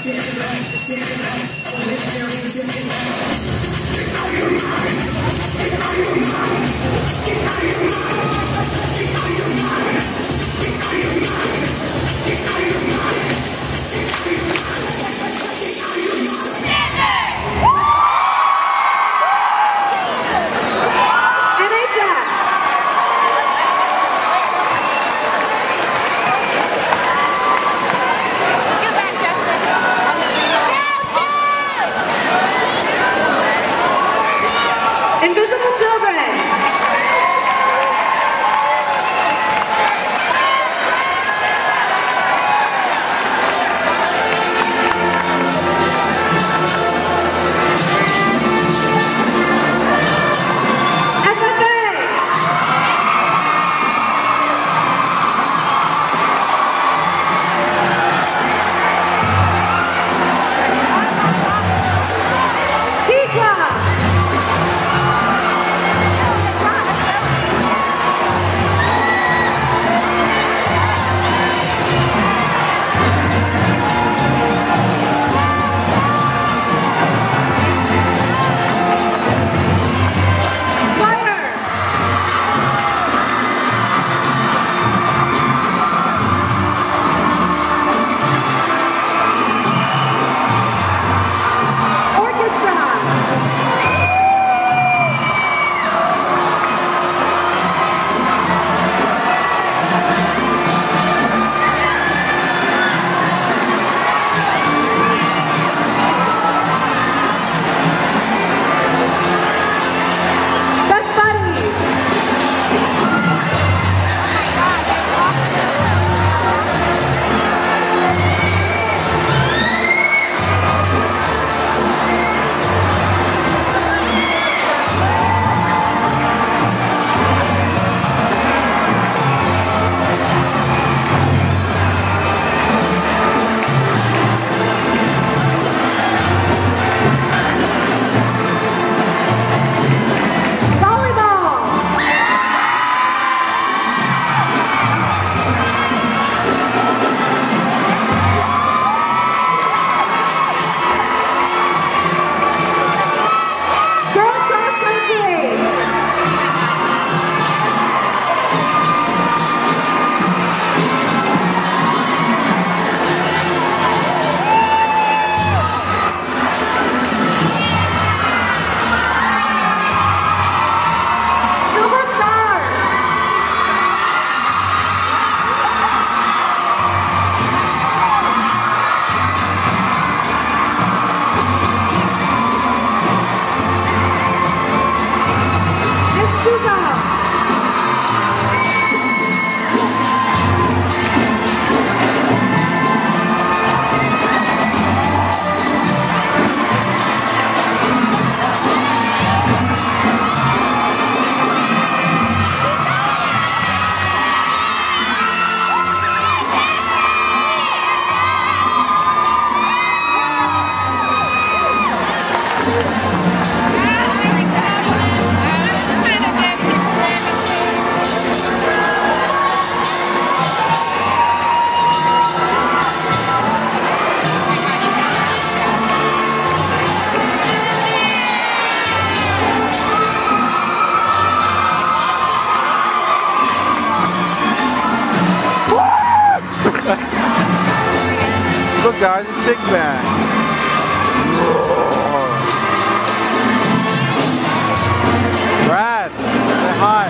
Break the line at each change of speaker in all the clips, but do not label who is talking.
Invisible children.
Look guys, it's Big Bang. Brad, say hi.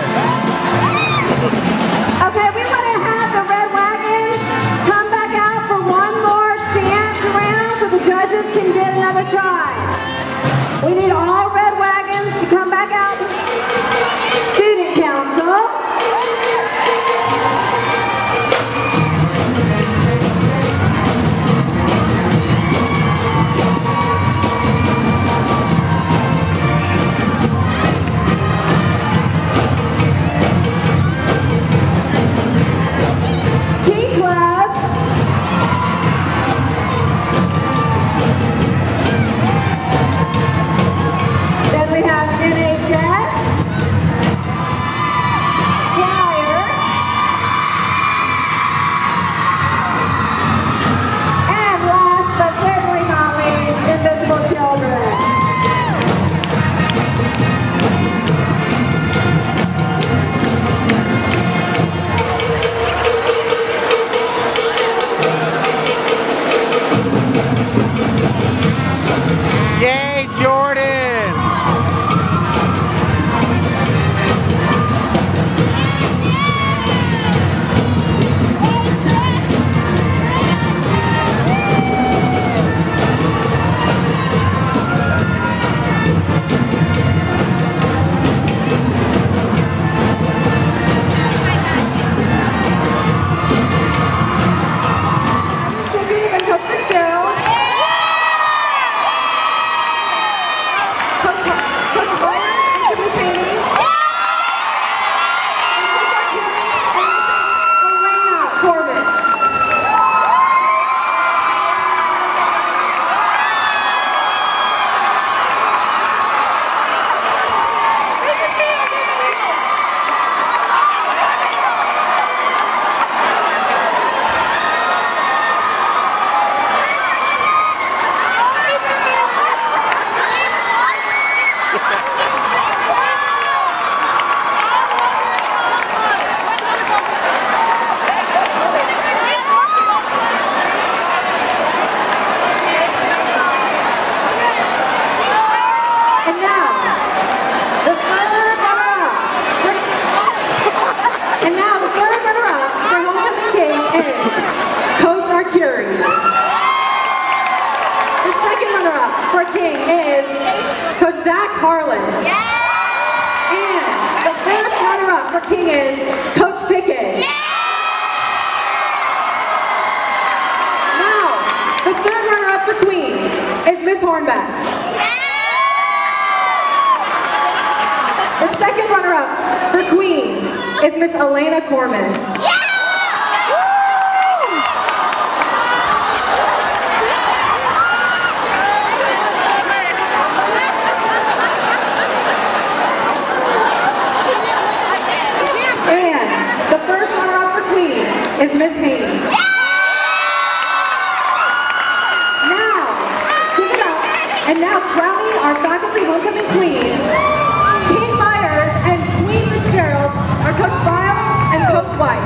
Okay, we want to have the red wagons come back out for one more chance around so the judges can get another try. We need all red wagons to come back out. Student council.
Yay, Jordan!
King is Coach Pickett. Now, the third runner-up for Queen is Miss Hornback. The second runner-up for Queen is Miss Elena Corman. Is Miss Haney. Now, give it up, and now crowning our faculty homecoming queen, King Myers and Queen Fitzgerald are Coach Biles and Coach White.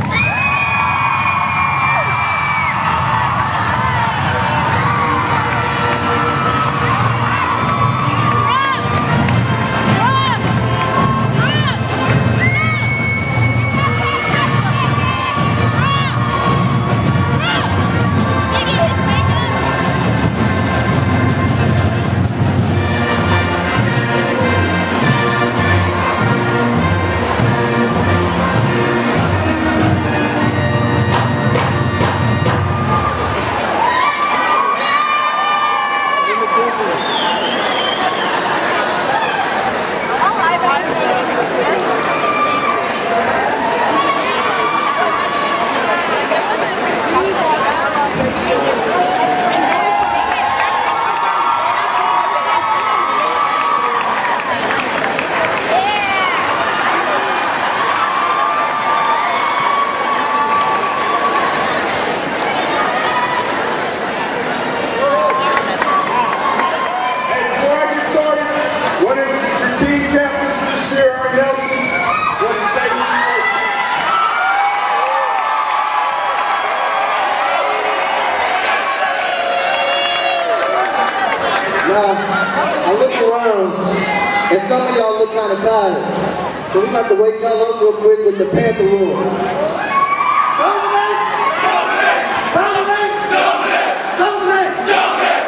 I look around, and some of y'all look kind of tired. So we have to wake y'all up real quick with the Panther roar. Dominate! Dominate! Dominate! Dominate! Dominate! Dominate!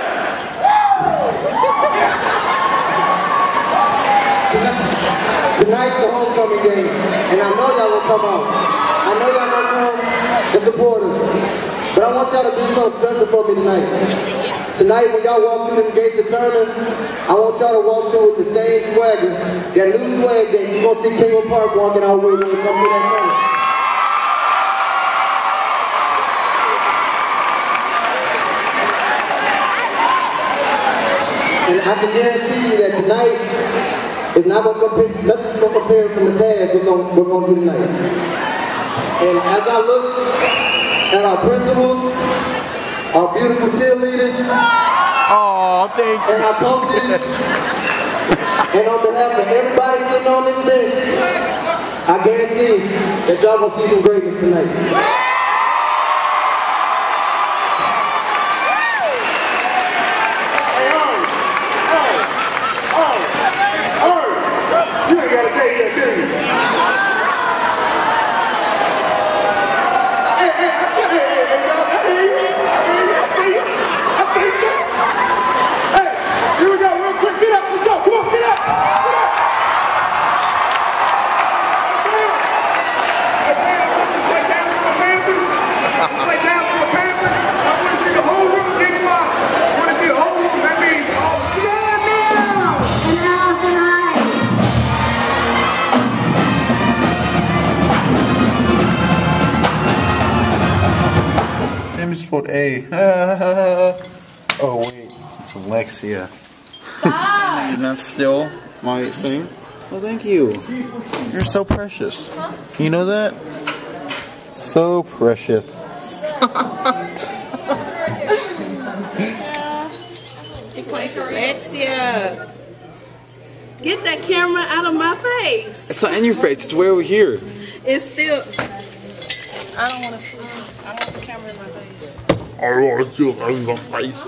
Tonight's the homecoming game, and I know y'all will come out. I know y'all will come and support us. But I want y'all to do something special for me tonight. Tonight, when y'all walk through them gates of Turner, I want y'all to walk through with the same swagger, that new swag that you're going to see King Park walking our way when we come through that tunnel. And I can guarantee you that tonight is not going to compare, nothing's going to compare from the past we're going to do tonight. And as I look at our principals, our beautiful cheerleaders,
and
our coaches, and on behalf of everybody sitting on this bench, I guarantee that y'all gonna see some greatness tonight.
spelled A. Oh wait, it's Alexia.
Stop!
You're not still my thing? Well, thank you. You're so precious. You know that? So precious.
Alexia! Get that camera out of my face.
It's not in your face. It's way over here.
It's still... I don't want to see it. I want the camera in my face.
I want you in my face.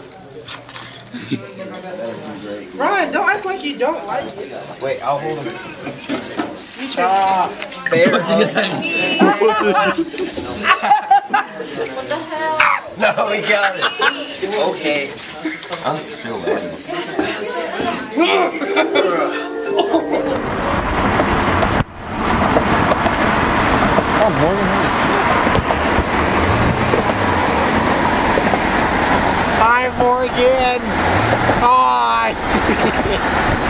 Ryan, don't act like you don't like it.
Wait, I'll hold him.
There.
What you just said?
What the hell?
No, we got it. Okay. I'm still laughing.
Oh, more than that.
Hi, Morgan. Hi.